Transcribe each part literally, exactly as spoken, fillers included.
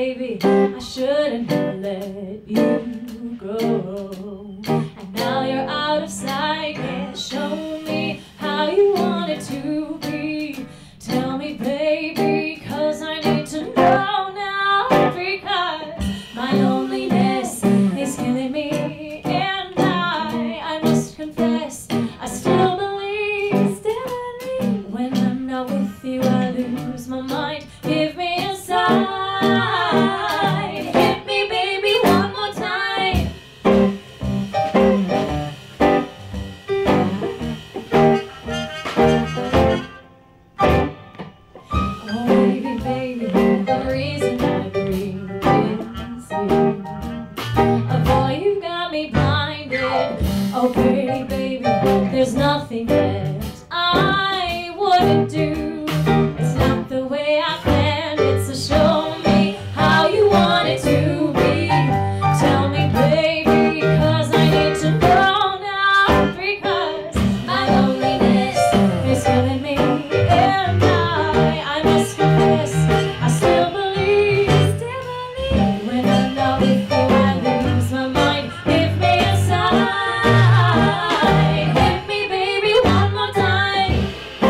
baby, I shouldn't have let you go. And now you're out of sight, can't show me how you want it to be. Tell me, baby, cause I need to know now, because my loneliness is killing me. And I, I must confess, I still believe, still believe, when I'm not with you I lose my mind. Give me a sign, hit me baby one more time. Oh baby, baby, the reason I breathe is you. Oh boy, you got me blinded. Oh pretty baby, there's nothing that I wouldn't do. It's not the way I planned it, so show me how you want it to be. Tell me baby, cause I need to know now, because my loneliness is killing me. And I, I must confess, I still believe, still believe, when I'm not with you I lose my mind. Give me a sign, hit me baby one more time.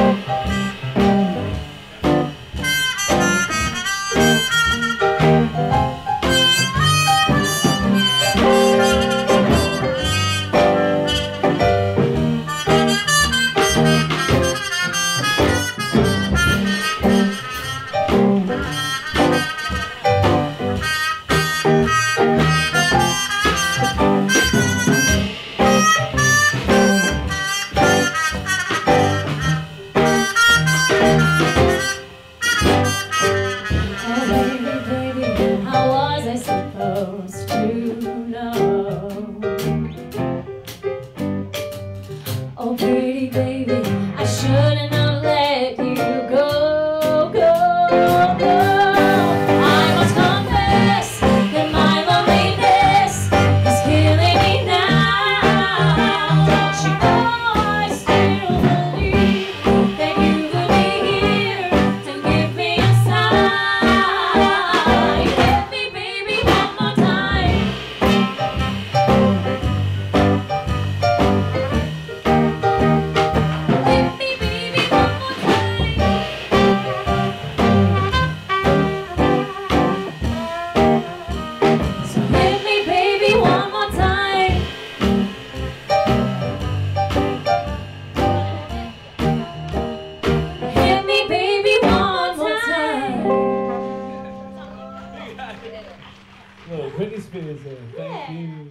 Oh baby, baby, how was I supposed to know? Oh pretty baby, I shouldn't have let you go, go, go. I must confess that my loneliness is killing me now. Don't you know I still believe that you would be here to give me a sign. Hit me baby one more time. Hit me baby one more time. So hit me baby one more time. Hit me baby one more time. Little Britney Spears there. Thank Yeah. you.